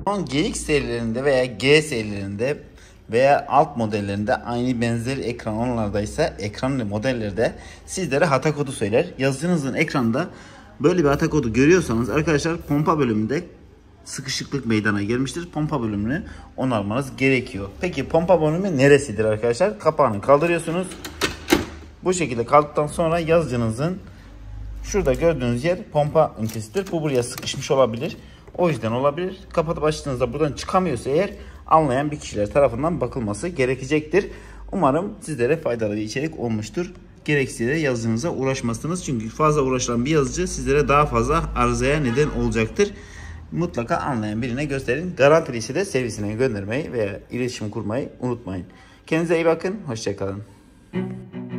GX serilerinde veya G serilerinde veya alt modellerinde aynı benzer ekran onlardaysa ekran modellerde sizlere hata kodu söyler. Yazıcınızın ekranında böyle bir hata kodu görüyorsanız arkadaşlar pompa bölümünde sıkışıklık meydana gelmiştir. Pompa bölümünü onarmanız gerekiyor. Peki pompa bölümü neresidir arkadaşlar? Kapağını kaldırıyorsunuz. Bu şekilde kaldıktan sonra yazıcınızın şurada gördüğünüz yer pompa ünitesidir. Bu buraya sıkışmış olabilir. O yüzden olabilir. Kapatıp açtığınızda buradan çıkamıyorsa eğer anlayan bir kişiler tarafından bakılması gerekecektir. Umarım sizlere faydalı bir içerik olmuştur. Gerekse de yazıcınıza uğraşmazsınız. Çünkü fazla uğraşılan bir yazıcı sizlere daha fazla arızaya neden olacaktır. Mutlaka anlayan birine gösterin. Garantili ise de servisine göndermeyi veya iletişim kurmayı unutmayın. Kendinize iyi bakın. Hoşça kalın.